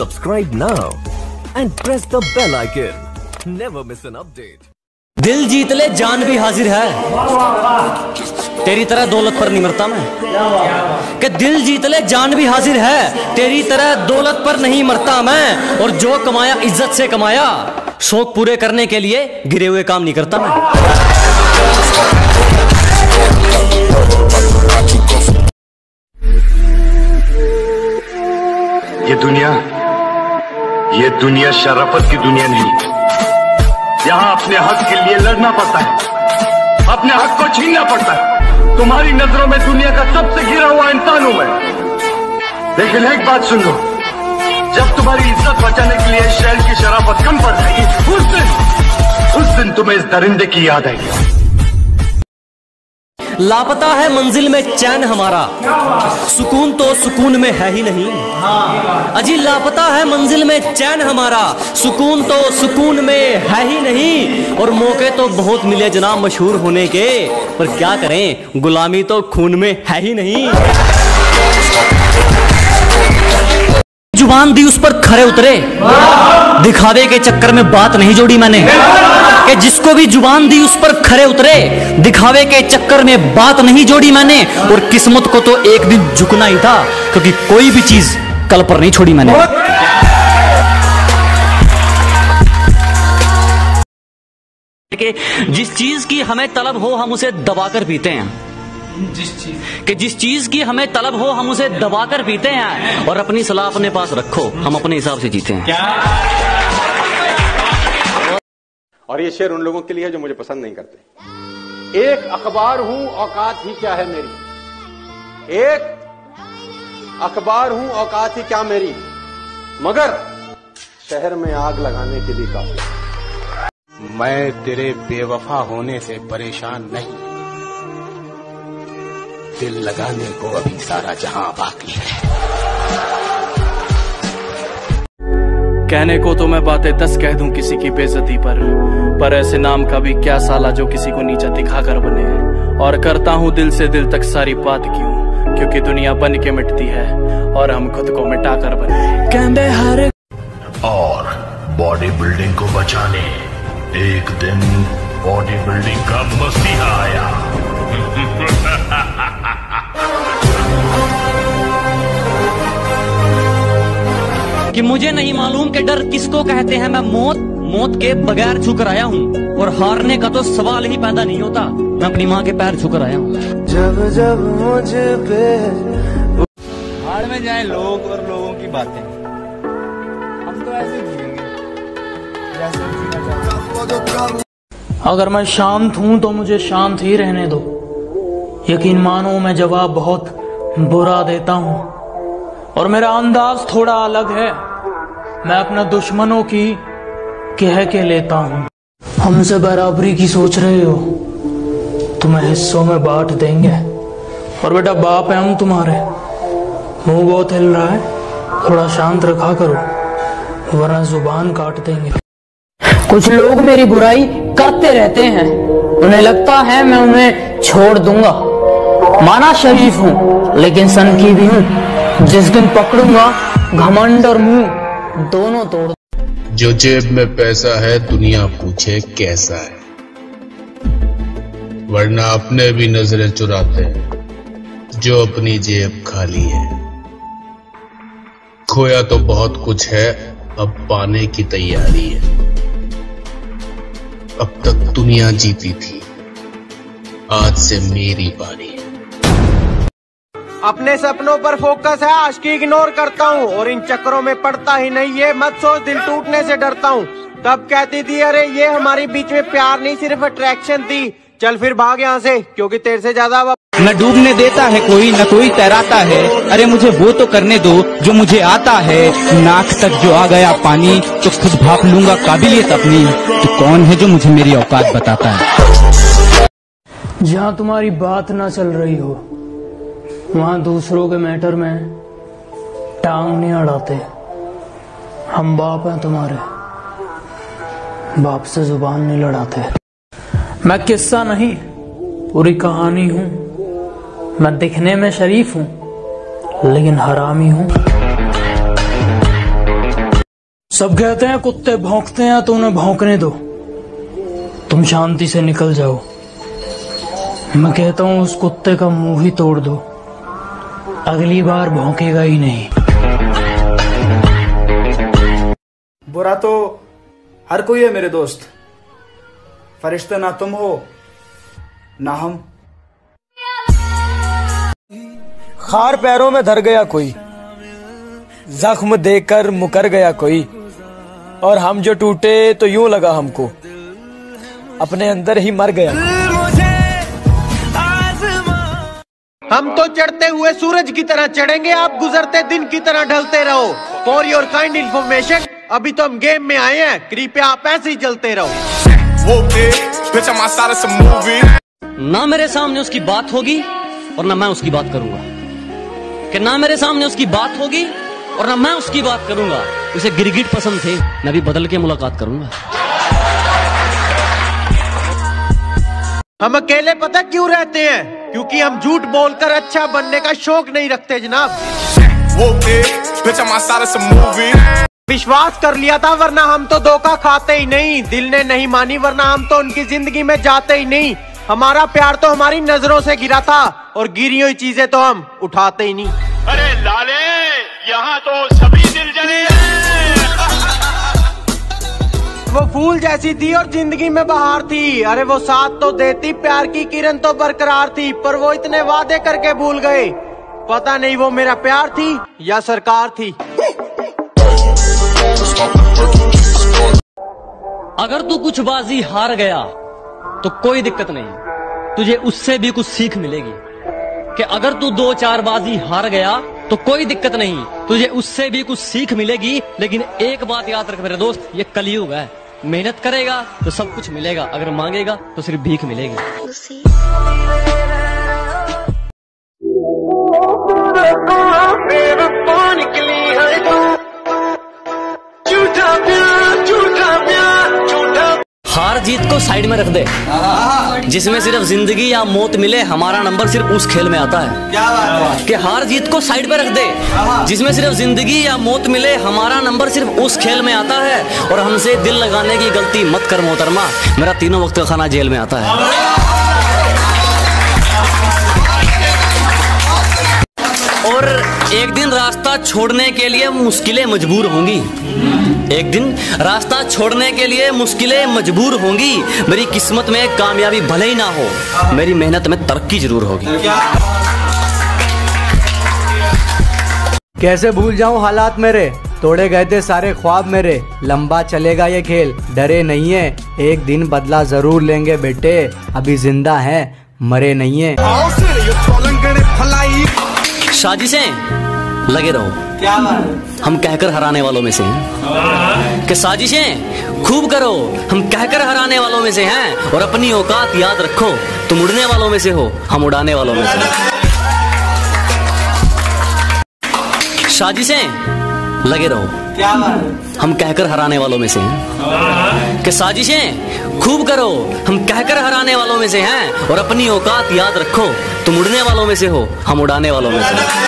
Subscribe now and press the bell icon. Never miss an update. दिल जीत ले जान भी हाजिर है, तेरी तरह दौलत पर नहीं मरता मैं। कि दिल जीत ले जान भी हाजिर है, तेरी तरह दौलत पर नहीं मरता मैं। और जो कमाया इज्जत से कमाया, शौक पूरे करने के लिए गिरे हुए काम नहीं करता मैं। ये दुनिया शराफत की दुनिया नहीं। यहाँ अपने हक के लिए लड़ना पड़ता है, अपने हक को छीनना पड़ता है। तुम्हारी नजरों में दुनिया का सबसे गिरा हुआ इंसान हूं मैं, लेकिन एक बात सुन लो, जब तुम्हारी इज्जत बचाने के लिए शहर की शराफत कम पड़ जाएगी, उस दिन तुम्हें इस दरिंदे की याद आएगी। लापता है मंजिल में चैन हमारा, सुकून तो सुकून में है ही नहीं। अजी लापता है मंजिल में चैन हमारा, सुकून तो सुकून में है ही नहीं। और मौके तो बहुत मिले जनाब मशहूर होने के, पर क्या करें गुलामी तो खून में है ही नहीं। जुबान दी उस पर खरे उतरे, दिखावे के चक्कर में बात नहीं जोड़ी मैंने। कि जिसको भी जुबान दी उस पर खरे उतरे, दिखावे के चक्कर में बात नहीं जोड़ी मैंने। और किस्मत को तो एक दिन झुकना ही था, क्योंकि कोई भी चीज कल पर नहीं छोड़ी मैंने। कि जिस चीज की हमें तलब हो हम उसे दबाकर पीते हैं, जिस चीज की हमें तलब हो हम उसे दबाकर पीते हैं। और अपनी सलाह अपने पास रखो, हम अपने हिसाब से जीते हैं। और ये शेर उन लोगों के लिए है जो मुझे पसंद नहीं करते। एक अखबार हूं औकात ही क्या है मेरी, एक अखबार हूं औकात ही क्या मेरी, मगर शहर में आग लगाने के लिए काफी। मैं तेरे बेवफा होने से परेशान नहीं, दिल लगाने को अभी सारा जहां बाकी है। कहने को तो मैं बातें 10 कह दूं किसी की बेइज्जती पर ऐसे नाम का भी क्या साला जो किसी को नीचा दिखाकर बने। और करता हूं दिल से दिल तक सारी बात क्यों, क्योंकि दुनिया बन के मिटती है और हम खुद को मिटाकर बने। कहते हर और बॉडी बिल्डिंग को बचाने एक दिन बॉडी बिल्डिंग का मसीहा आया। कि मुझे नहीं मालूम कि डर किसको कहते हैं। मैं मौत के बगैर झुक आया हूँ, और हारने का तो सवाल ही पैदा नहीं होता। मैं अपनी माँ के पैर झुक आया हूँ। जब जब मुझे पे भाड़ में जाए लोग और लोगों की बातें, हम तो ऐसे जिएंगे जैसे जीना चाहते। अगर मैं शांत हूं तो मुझे शांत ही रहने दो। यकीन मानो मैं जवाब बहुत बुरा देता हूं, और मेरा अंदाज थोड़ा अलग है। मैं अपने दुश्मनों की कह के लेता हूं। हमसे बराबरी की सोच रहे हो, तुम्हें हिस्सों में बांट देंगे। और बेटा बाप है हम तुम्हारे। मुंह बहुत हिल रहा है, थोड़ा शांत रखा करो वरना जुबान काट देंगे। कुछ लोग मेरी बुराई करते रहते हैं, उन्हें लगता है मैं उन्हें छोड़ दूंगा। माना शरीफ हूँ लेकिन सन की भी हूँ। जिस दिन पकड़ूंगा घमंड और मुंह दोनों तोड़। जो जेब में पैसा है दुनिया पूछे कैसा है, वरना अपने भी नजरें चुराते हैं जो अपनी जेब खाली है। खोया तो बहुत कुछ है, अब पाने की तैयारी है। अब तक दुनिया जीती थी, आज से मेरी बारी है। अपने सपनों पर फोकस है, आशिकी इग्नोर करता हूँ और इन चक्करों में पड़ता ही नहीं। ये मत सोच दिल टूटने से डरता हूँ। तब कहती थी अरे ये हमारे बीच में प्यार नहीं सिर्फ अट्रैक्शन थी, चल फिर भाग यहाँ से क्योंकि तेरे से ज्यादा। न डूबने देता है कोई न कोई तैराता है, अरे मुझे वो तो करने दो जो मुझे आता है। नाक तक जो आ गया पानी तो खुद भाप लूंगा काबिलियत अपनी। तो कौन है जो मुझे मेरी औकात बताता है। जहाँ तुम्हारी बात ना चल रही हो वहाँ दूसरों के मैटर में टांग नहीं अड़ाते। हम बाप हैं तुम्हारे, बाप से जुबान नहीं लड़ाते। मैं किस्सा नहीं पूरी कहानी हूँ। मैं दिखने में शरीफ हूँ लेकिन हरामी हूँ। सब कहते हैं कुत्ते भौंकते हैं तो उन्हें भौंकने दो, तुम शांति से निकल जाओ। मैं कहता हूँ उस कुत्ते का मुंह ही तोड़ दो, अगली बार भौंकेगा ही नहीं। बुरा तो हर कोई है मेरे दोस्त, फरिश्ते ना तुम हो ना हम। खार पैरों में धर गया कोई, जख्म देकर मुकर गया कोई, और हम जो टूटे तो यूं लगा हमको अपने अंदर ही मर गया। हम तो चढ़ते हुए सूरज की तरह चढ़ेंगे, आप गुजरते दिन की तरह ढलते रहो। फॉर योर काइंड इन्फॉर्मेशन, अभी तो हम गेम में आए हैं, कृपया आप ऐसे ही चलते रहो। ना मेरे सामने उसकी बात होगी और ना मैं उसकी बात करूंगा, कि ना मेरे सामने उसकी बात होगी और ना मैं उसकी बात करूंगा। उसे गिरगिट पसंद थे, मैं भी बदल के मुलाकात करूंगा। हम अकेले पता क्यों रहते हैं? क्योंकि हम झूठ बोलकर अच्छा बनने का शौक नहीं रखते जनाब। विश्वास कर लिया था वरना हम तो धोखा खाते ही नहीं, दिल ने नहीं मानी वरना हम तो उनकी जिंदगी में जाते ही नहीं। हमारा प्यार तो हमारी नजरों से गिरा था और गिरी हुई चीजें तो हम उठाते ही नहीं। अरे लाले, यहाँ तो सभी दिल जले। वो फूल जैसी थी और जिंदगी में बहार थी, अरे वो साथ तो देती, प्यार की किरण तो बरकरार थी, पर वो इतने वादे करके भूल गए। पता नहीं वो मेरा प्यार थी या सरकार थी। अगर तू कुछ बाजी हार गया तो कोई दिक्कत नहीं, तुझे उससे भी कुछ सीख मिलेगी। कि अगर तू 2-4 बाजी हार गया तो कोई दिक्कत नहीं, तुझे उससे भी कुछ सीख मिलेगी। लेकिन एक बात याद रख मेरे दोस्त, ये कलयुग है, मेहनत करेगा तो सब कुछ मिलेगा, अगर मांगेगा तो सिर्फ भीख मिलेगी। हार जीत को साइड में रख दे, जिसमें सिर्फ जिंदगी या मौत मिले, हमारा नंबर सिर्फ उस खेल में आता है। क्या बात है? कि हार जीत को साइड पे रख दे, जिसमें सिर्फ जिंदगी या मौत मिले, हमारा नंबर सिर्फ उस खेल में आता है। और हमसे दिल लगाने की गलती मत कर मोहतरमा, मेरा तीनों वक्त का खाना जेल में आता है। और एक दिन रास्ता छोड़ने के लिए मुश्किलें मजबूर होंगी, एक दिन रास्ता छोड़ने के लिए मुश्किलें मजबूर होंगी। मेरी किस्मत में कामयाबी भले ही ना हो, मेरी मेहनत में तरक्की जरूर होगी। कैसे भूल जाऊं हालात मेरे, तोड़े गए थे सारे ख्वाब मेरे। लंबा चलेगा ये खेल, डरे नहीं है, एक दिन बदला जरूर लेंगे बेटे, अभी जिंदा है मरे नहीं है। साजिशें लगे रहो, क्या हम कहकर हराने वालों में से हैं। कि साजिशें खूब करो, हम कहकर हराने वालों में से हैं। और अपनी औकात याद रखो, तुम उड़ने वालों में से हो, हम उड़ाने वालों में से हैं। साजिशें लगे रहो, क्या हम कहकर हराने वालों में से हैं। कि साजिशें खूब करो, हम कहकर हराने वालों में से हैं। और अपनी औकात याद रखो, तुम उड़ने वालों में से हो, हम उड़ाने वालों में से हैं।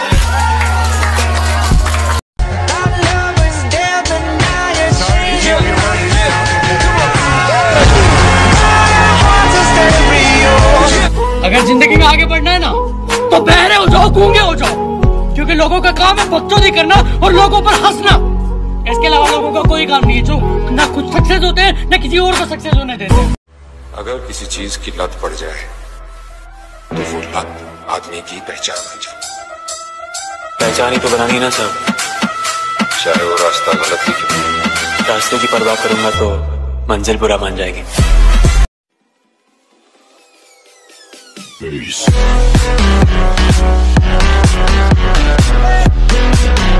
अगर जिंदगी में आगे बढ़ना है ना तो बहरे हो जाओ, गूंगे हो जाओ, क्योंकि लोगों का काम है बकचोदी करना और लोगों पर हंसना। इसके अलावा लोगों का कोई काम नहीं है जो ना खुद सक्सेस होते हैं ना किसी और को सक्सेस होने देते हैं। अगर किसी चीज की लत पड़ जाए तो वो लत आदमी की पहचान बन जाए। पहचान ही तो बनानी ना सब, चाहे वो रास्ता गलत ही क्यों। रास्ते की परवाह करूंगा तो मंजिल बुरा मान जाएगी। Peace.